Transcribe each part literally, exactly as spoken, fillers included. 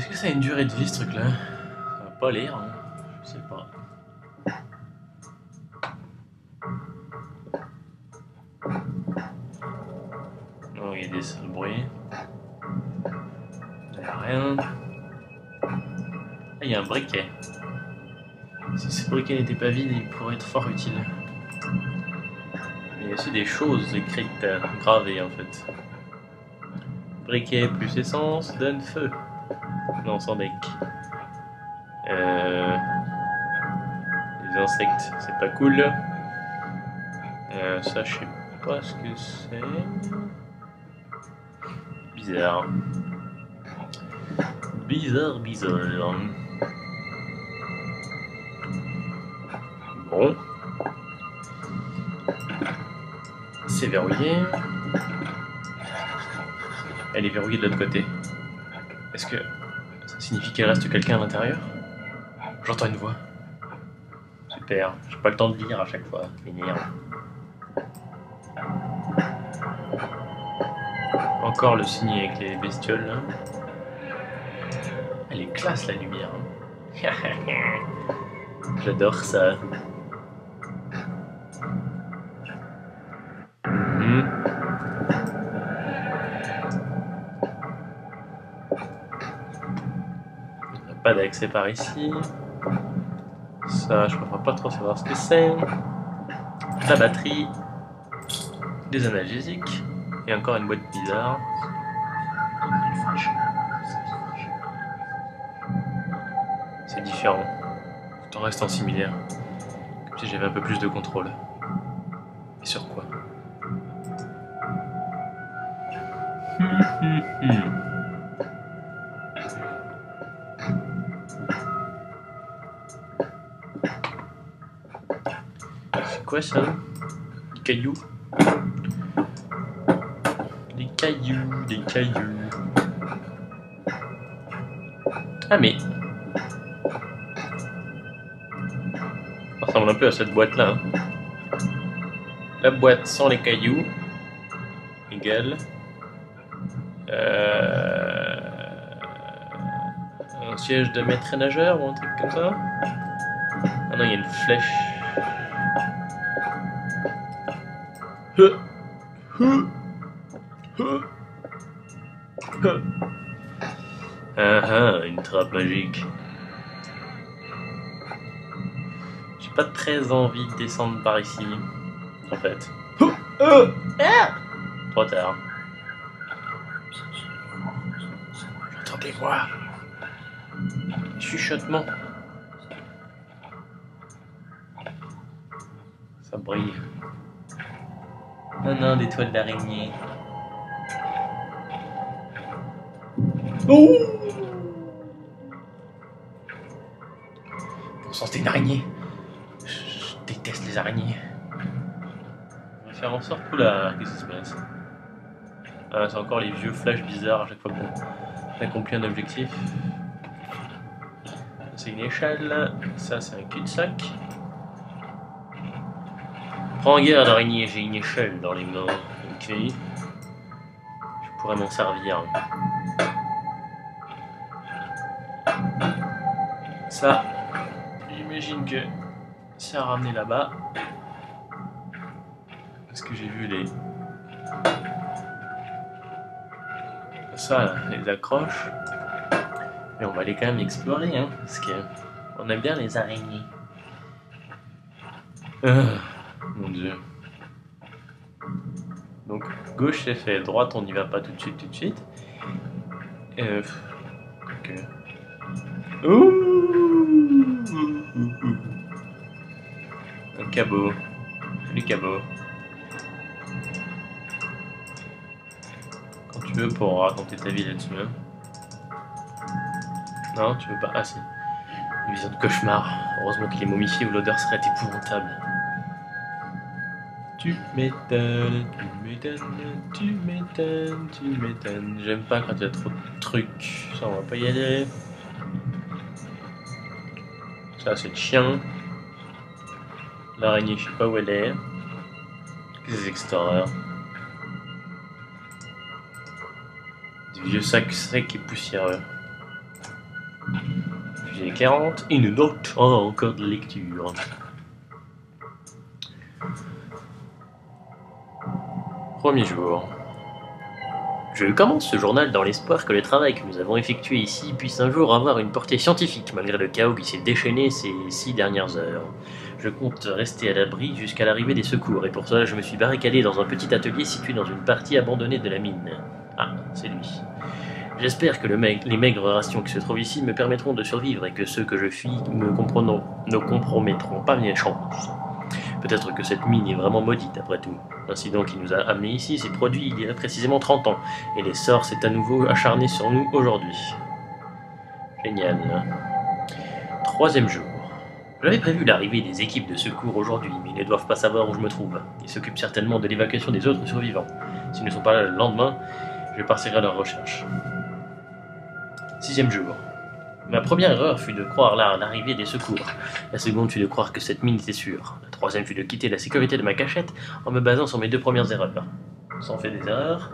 que ça a une durée de vie ce truc là? Ça va pas l'air, hein. Je sais pas. Non, il y a des sales bruits. Il n'y a rien. Ah, il y a un briquet. Si ce briquet n'était pas vide, il pourrait être fort utile. Mais il y a aussi des choses écrites, euh, gravées en fait. Briquet plus essence donne feu. Non, sans deck. Euh... Les insectes, c'est pas cool. Euh, ça, je sais pas ce que c'est. Bizarre. Bizarre, bizarre. Bon. C'est verrouillé. Elle est verrouillée de l'autre côté. Est-ce que ça signifie qu'il reste quelqu'un à l'intérieur? J'entends une voix. Super. J'ai pas le temps de lire à chaque fois. M'énerve. Encore le signé avec les bestioles là. Elle est classe la lumière. Hein. J'adore ça. Mmh. Pas d'accès par ici. Ça, je ne pourrais pas trop savoir ce que c'est. La batterie. Des analgésiques. Et encore une boîte bizarre. C'est différent. Tout en restant similaire. Comme si j'avais un peu plus de contrôle. Et sur quoi? C'est quoi ça? Des cailloux? Des cailloux, des cailloux. Ah mais... Ça ressemble un peu à cette boîte là. Hein. La boîte sans les cailloux égale euh, un siège de maître nageur ou un truc comme ça. Ah non, il y a une flèche. Ah ah, une trappe magique. J'ai pas très envie de descendre par ici, en fait. Trop tard. J'entends des voix. Chuchotement. Ça brille. Non, non, des toiles d'araignée. Oh! Bon sang, c'était une araignée. Je déteste les araignées. On va faire en sorte. Oula, qu'est-ce qui se passe? Ah, c'est encore les vieux flashs bizarres à chaque fois qu'on accomplit un objectif. C'est une échelle. Ça, c'est un cul-de-sac. Prends garde, araignée, j'ai une échelle dans les mains. Ok. Je pourrais m'en servir. Ça, j'imagine que c'est à ramener là-bas. Parce que j'ai vu les... Ça, là, les accroches. Mais on va aller quand même explorer, hein, parce que on aime bien les araignées. Ah, mon dieu. Donc, gauche c'est fait, droite on n'y va pas tout de suite, tout de suite. Euh, ok. Ouh, un cabot. Salut cabot. Quand tu veux pour raconter ta vie là-dessus. Hein. Non, tu veux pas? Ah si. Une vision de cauchemar. Heureusement qu'il est momifié ou l'odeur serait épouvantable. Tu m'étonnes, tu m'étonnes, tu m'étonnes, tu m'étonnes. J'aime pas quand il y a trop de trucs. Ça, on va pas y aller. Ça, c'est le chien. L'araignée, je sais pas où elle est. Qu'est-ce que c'est que cette horreur? Des vieux sacs secs et poussiéreux. vue éclairante, une note, oh, encore de lecture. Premier jour. Je commence ce journal dans l'espoir que le travail que nous avons effectué ici puisse un jour avoir une portée scientifique, malgré le chaos qui s'est déchaîné ces six dernières heures. Je compte rester à l'abri jusqu'à l'arrivée des secours, et pour cela je me suis barricadé dans un petit atelier situé dans une partie abandonnée de la mine. Ah, c'est lui. J'espère que le maigre, les maigres rations qui se trouvent ici me permettront de survivre et que ceux que je fuis me comprenons, ne compromettront pas mes chances. Peut-être que cette mine est vraiment maudite après tout. L'incident qui nous a amenés ici s'est produit il y a précisément trente ans, et les sorts s'est à nouveau acharné sur nous aujourd'hui. Génial. Troisième jour. J'avais prévu l'arrivée des équipes de secours aujourd'hui, mais ils ne doivent pas savoir où je me trouve. Ils s'occupent certainement de l'évacuation des autres survivants. S'ils ne sont pas là le lendemain, je partirai à leur recherche. Sixième jour. Ma première erreur fut de croire là l'arrivée des secours. La seconde fut de croire que cette mine était sûre. La troisième fut de quitter la sécurité de ma cachette en me basant sur mes deux premières erreurs. Sans faire des erreurs.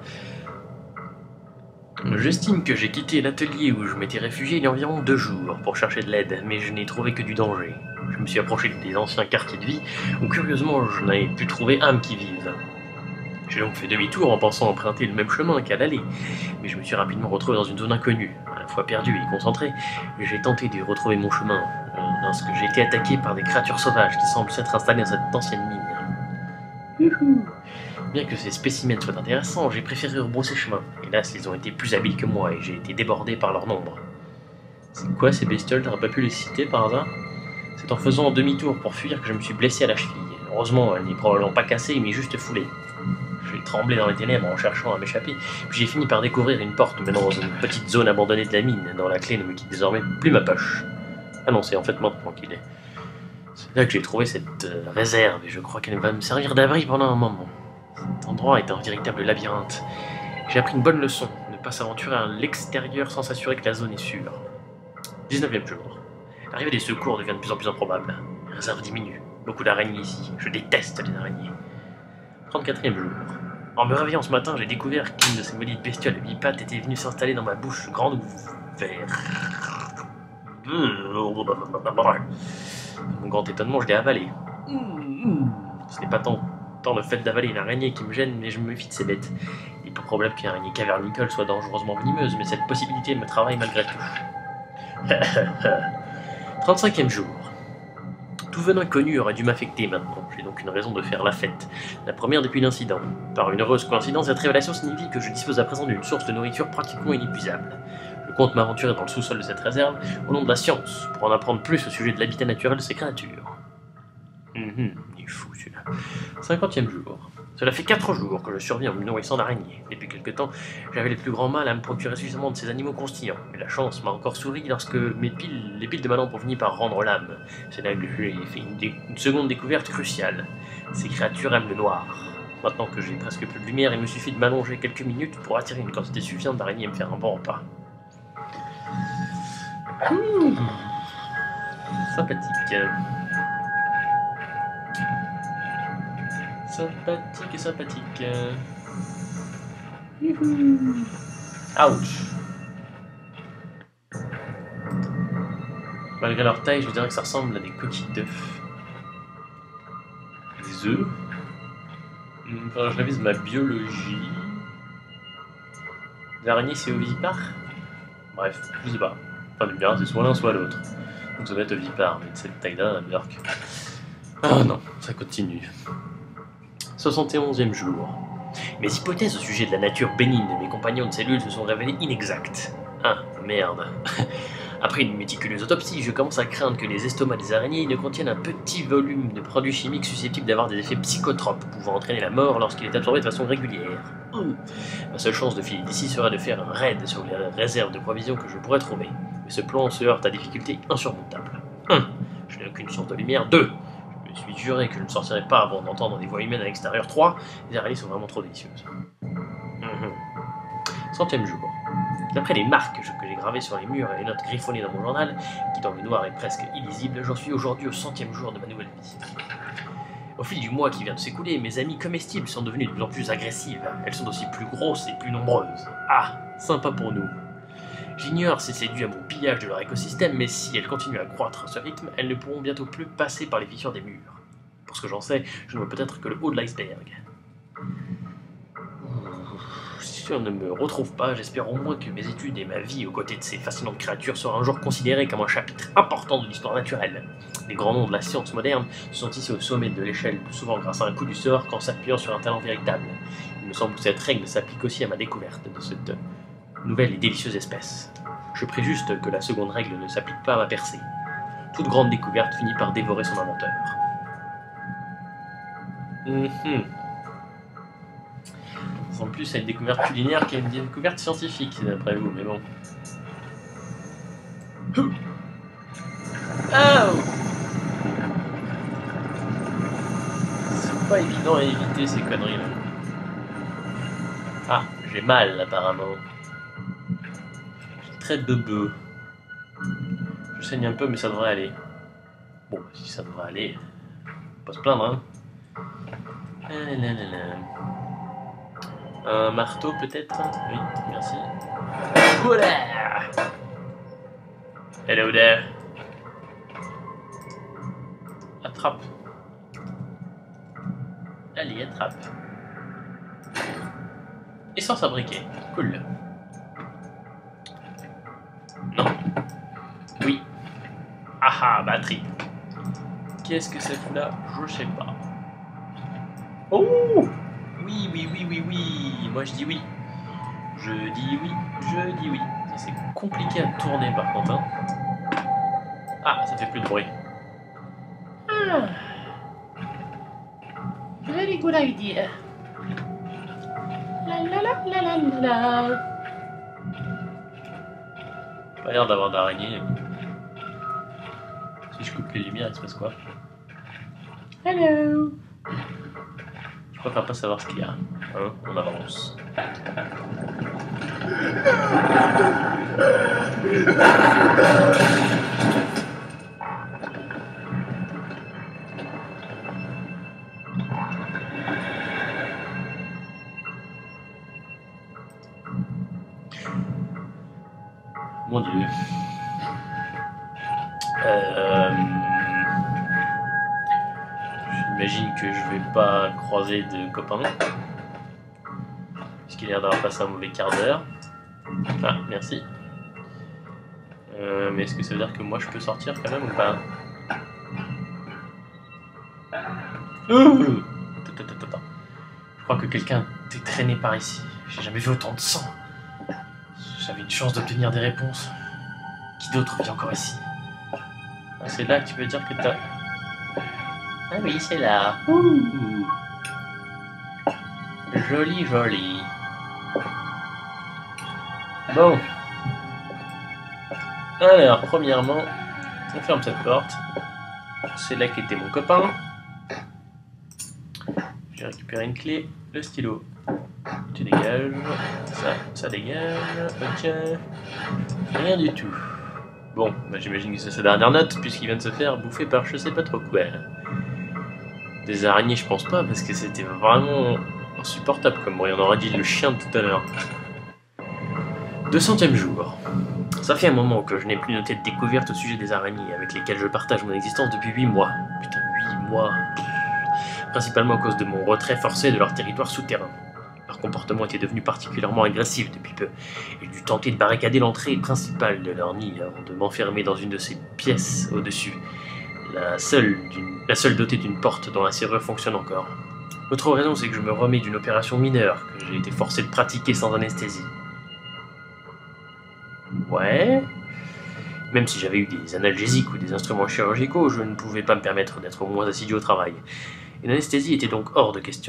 J'estime que j'ai quitté l'atelier où je m'étais réfugié il y a environ deux jours pour chercher de l'aide, mais je n'ai trouvé que du danger. Je me suis approché des anciens quartiers de vie où curieusement je n'avais pu trouver âme qui vive. J'ai donc fait demi-tour en pensant emprunter le même chemin qu'à l'aller, mais je me suis rapidement retrouvé dans une zone inconnue. À la fois perdu et concentré, j'ai tenté de retrouver mon chemin, euh, lorsque j'ai été attaqué par des créatures sauvages qui semblent s'être installées dans cette ancienne mine. Youhou. Bien que ces spécimens soient intéressants, j'ai préféré rebrousser chemin. Hélas, ils ont été plus habiles que moi et j'ai été débordé par leur nombre. C'est quoi ces bestioles? T'aurais pas pu les citer par hasard? C'est en faisant demi-tour pour fuir que je me suis blessé à la cheville. Heureusement, elle n'est probablement pas cassée, mais juste foulée. J'ai tremblé dans les ténèbres en cherchant à m'échapper, puis j'ai fini par découvrir une porte menant dans une petite zone abandonnée de la mine, dont la clé ne me quitte désormais plus ma poche. Ah non, c'est en fait maintenant qu'il est. C'est là que j'ai trouvé cette euh, réserve, et je crois qu'elle va me servir d'abri pendant un moment. Cet endroit est un véritable labyrinthe. J'ai appris une bonne leçon, ne pas s'aventurer à l'extérieur sans s'assurer que la zone est sûre. dix-neuvième jour. L'arrivée des secours devient de plus en plus improbable. La réserve diminue. Beaucoup d'araignées ici. Je déteste les araignées. trente-quatrième jour. En me réveillant ce matin, j'ai découvert qu'une de ces maudites bestioles bipattes était venue s'installer dans ma bouche grande ouverte. Mon grand étonnement, je l'ai avalé. Ce n'est pas tant, tant le fait d'avaler une araignée qui me gêne, mais je me méfie de ces bêtes. Il est pas probable qu'une araignée cavernicole soit dangereusement venimeuse, mais cette possibilité me travaille malgré tout. trente-cinquième jour. Tout venin connu aurait dû m'affecter maintenant. J'ai donc une raison de faire la fête. La première depuis l'incident. Par une heureuse coïncidence, cette révélation signifie que je dispose à présent d'une source de nourriture pratiquement inépuisable. Je compte m'aventurer dans le sous-sol de cette réserve au nom de la science, pour en apprendre plus au sujet de l'habitat naturel de ces créatures. Mmh, il est fou celui-là. cinquantième jour. Cela fait quatre jours que je survis en me nourrissant d'araignées. Depuis quelque temps, j'avais le plus grand mal à me procurer suffisamment de ces animaux croustillants. Mais la chance m'a encore souri lorsque mes piles, les piles de ma lampe ont fini par rendre l'âme. C'est là que j'ai fait une, dé une seconde découverte cruciale. Ces créatures aiment le noir. Maintenant que j'ai presque plus de lumière, il me suffit de m'allonger quelques minutes pour attirer une quantité suffisante d'araignées et me faire un bon repas. Mmh. Sympathique. Sympathique et sympathique. Youhou. Ouch. Malgré leur taille, je dirais que ça ressemble à des coquilles d'œufs. Des œufs. Enfin, je révise ma biologie. Les araignées, c'est ovipare. Bref, je sais pas. Enfin, du bien, c'est soit l'un, soit l'autre. Donc ça doit être ovipare, mais de cette taille-là, New York. Ah non, ça continue. soixante et onzième jour. Mes hypothèses au sujet de la nature bénigne de mes compagnons de cellule se sont révélées inexactes. Ah, merde. Après une méticuleuse autopsie, je commence à craindre que les estomacs des araignées ne contiennent un petit volume de produits chimiques susceptibles d'avoir des effets psychotropes, pouvant entraîner la mort lorsqu'il est absorbé de façon régulière. Hum. Ma seule chance de filer d'ici serait de faire un raid sur les réserves de provisions que je pourrais trouver. Mais ce plan se heurte à des difficultés insurmontables. un. Je n'ai aucune source de lumière. deux. Je me suis juré que je ne sortirais pas avant d'entendre des voix humaines à l'extérieur. trois. Les araignées sont vraiment trop délicieuses. Mmh. Centième jour. D'après les marques que j'ai gravées sur les murs et les notes griffonnées dans mon journal, qui dans le noir est presque illisible, j'en suis aujourd'hui au centième jour de ma nouvelle vie. Au fil du mois qui vient de s'écouler, mes amies comestibles sont devenues de plus en plus agressives. Elles sont aussi plus grosses et plus nombreuses. Ah, sympa pour nous. J'ignore si c'est dû à mon pillage de leur écosystème, mais si elles continuent à croître à ce rythme, elles ne pourront bientôt plus passer par les fissures des murs. Pour ce que j'en sais, je ne vois peut-être que le haut de l'iceberg. Si on ne me retrouve pas, j'espère au moins que mes études et ma vie aux côtés de ces fascinantes créatures seront un jour considérées comme un chapitre important de l'histoire naturelle. Les grands noms de la science moderne sont ici au sommet de l'échelle, plus souvent grâce à un coup du sort qu'en s'appuyant sur un talent véritable. Il me semble que cette règle s'applique aussi à ma découverte de cette nouvelle et délicieuse espèce. Je prie juste que la seconde règle ne s'applique pas à ma percée. Toute grande découverte finit par dévorer son inventeur. Mm-hmm. Ça ressemble plus à une découverte culinaire qu'à une découverte scientifique, d'après vous, mais bon. Oh! C'est pas évident à éviter ces conneries là. Ah, j'ai mal apparemment. J'ai très bebeux. Je saigne un peu, mais ça devrait aller. Bon, si ça devrait aller, faut pas se plaindre, hein. Un marteau peut-être? Oui, merci. Voilà. Hello there. Attrape. Allez, attrape. Essence à briquet. Cool. Non. Oui. Ah ah, batterie. Qu'est-ce que ça fout là? Je sais pas. Oh! Oui, oui, oui, oui, oui. Moi je dis oui. Je dis oui, je dis oui. Ça c'est compliqué à tourner par contre. Hein. Ah, ça fait plus de bruit. Ah. Very good idea. La la la la la la. Pas l'air d'avoir d'araignée. Si je coupe les lumières, il se passe quoi? Hello. Je préfère pas savoir ce qu'il y a. Hein, on avance. Mon Dieu. Euh... J'imagine que je vais pas croiser de copains. Puisqu'il a l'air d'avoir passé un mauvais quart d'heure. Ah, merci. Euh, mais est-ce que ça veut dire que moi je peux sortir quand même ou pas? Ouh, attends, attends, attends. Je crois que quelqu'un t'est traîné par ici. J'ai jamais vu autant de sang. J'avais une chance d'obtenir des réponses. Qui d'autre vit encore ici? Ah, c'est là que tu veux dire que t'as... Ah oui, c'est là. Ouh. Joli, joli. Bon. Alors, premièrement, on ferme cette porte. C'est là qu'était mon copain. J'ai récupéré une clé, le stylo. Tu dégages. Ça, ça dégage. Ok. Rien du tout. Bon, bah j'imagine que c'est sa dernière note, puisqu'il vient de se faire bouffer par je sais pas trop quoi. Des araignées, je pense pas, parce que c'était vraiment insupportable, comme on aurait dit le chien de tout à l'heure. deux centième jour. Ça fait un moment que je n'ai plus noté de découverte au sujet des araignées, avec lesquelles je partage mon existence depuis huit mois. Putain, huit mois. Principalement à cause de mon retrait forcé de leur territoire souterrain. Leur comportement était devenu particulièrement agressif depuis peu, et j'ai dû tenter de barricader l'entrée principale de leur nid avant de m'enfermer dans une de ces pièces au-dessus, la seule, la seule dotée d'une porte dont la serrure fonctionne encore. L'autre raison, c'est que je me remets d'une opération mineure que j'ai été forcé de pratiquer sans anesthésie. Ouais. Même si j'avais eu des analgésiques ou des instruments chirurgicaux, je ne pouvais pas me permettre d'être moins assidu au travail. Une anesthésie était donc hors de question.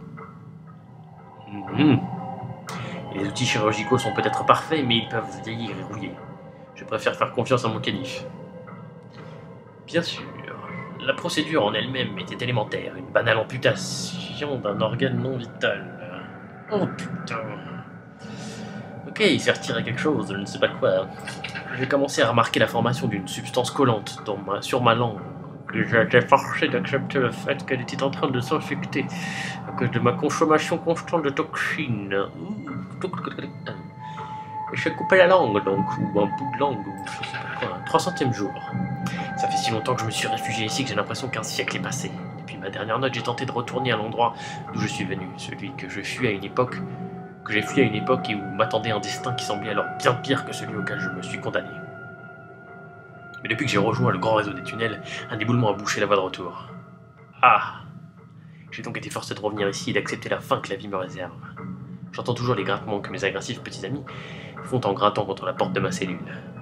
Mmh. Les outils chirurgicaux sont peut-être parfaits, mais ils peuvent vieillir et rouiller. Je préfère faire confiance à mon canif. Bien sûr, la procédure en elle-même était élémentaire, une banale amputation d'un organe non vital. Oh putain. Ok, il s'est retiré quelque chose, je ne sais pas quoi. J'ai commencé à remarquer la formation d'une substance collante dans ma, sur ma langue. J'étais forcé d'accepter le fait qu'elle était en train de s'infecter à cause de ma consommation constante de toxines. Je suis coupé la langue, donc, ou un bout de langue, ou je sais pas quoi. trois centième jour. Ça fait si longtemps que je me suis réfugié ici que j'ai l'impression qu'un siècle est passé. Depuis ma dernière note, j'ai tenté de retourner à l'endroit d'où je suis venu, celui que je fus à une époque, que j'ai fui à une époque et où m'attendait un destin qui semblait alors bien pire que celui auquel je me suis condamné. Mais depuis que j'ai rejoint le grand réseau des tunnels, un éboulement a bouché la voie de retour. Ah! J'ai donc été forcé de revenir ici et d'accepter la fin que la vie me réserve. J'entends toujours les grattements que mes agressifs petits amis font en grattant contre la porte de ma cellule.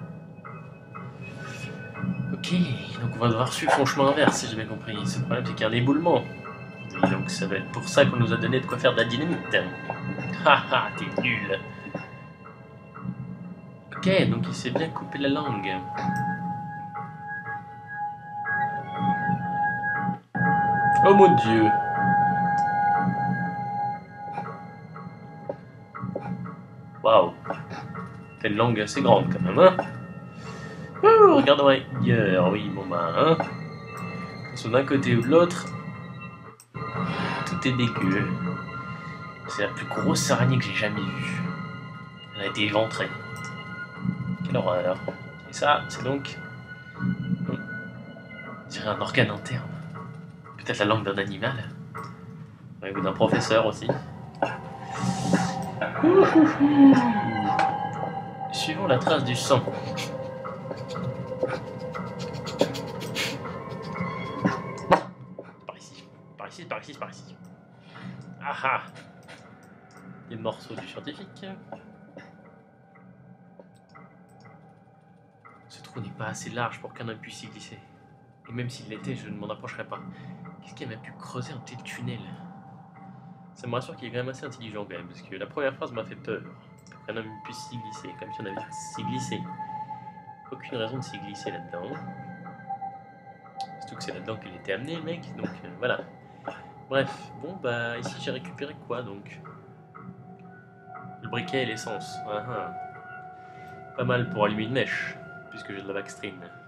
Ok, donc on va devoir suivre son chemin inverse si j'ai bien compris. Ce problème c'est qu'il y a un éboulement. Et donc ça va être pour ça qu'on nous a donné de quoi faire de la dynamite. Haha, t'es nul. Ok, donc il s'est bien coupé la langue. Oh mon dieu. Waouh. T'as une langue assez grande quand même, hein. Oh, regardons ailleurs, oui, bon bah, hein. Que ce soit d'un côté ou de l'autre, tout est dégueu. C'est la plus grosse araignée que j'ai jamais vue. Elle a été éventrée. Quelle horreur. Et ça, c'est donc... On dirait un organe interne. Peut-être la langue d'un animal. Ou d'un professeur aussi. Suivons la trace du sang. Par ici, par ici, par ici, par ici. Ah ah. Des morceaux du scientifique. Ce trou n'est pas assez large pour qu'un homme puisse y glisser. Et même s'il l'était, je ne m'en approcherais pas. Qu'est-ce qui m'a pu creuser un tel tunnel? Ça me rassure qu'il est quand même assez intelligent quand même, parce que la première phrase m'a fait peur. Pour qu'un homme puisse s'y glisser, comme si on avait s'y glisser. Aucune raison de s'y glisser là-dedans. Surtout que c'est là-dedans qu'il était amené, le mec, donc euh, voilà. Bref, bon bah ici j'ai récupéré quoi donc? Le briquet et l'essence. Ah, ah. Pas mal pour allumer une mèche, puisque j'ai de la Baxtrine.